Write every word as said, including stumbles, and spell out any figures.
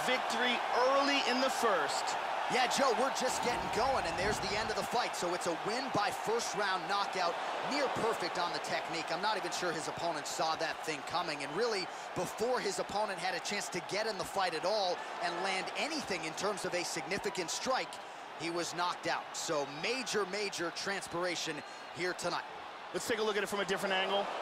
victory early in the first. Yeah, Joe, we're just getting going, and there's the end of the fight. So it's a win by first-round knockout, near perfect on the technique. I'm not even sure his opponent saw that thing coming, and really, before his opponent had a chance to get in the fight at all and land anything in terms of a significant strike, he was knocked out. So major, major transpiration here tonight. Let's take a look at it from a different angle.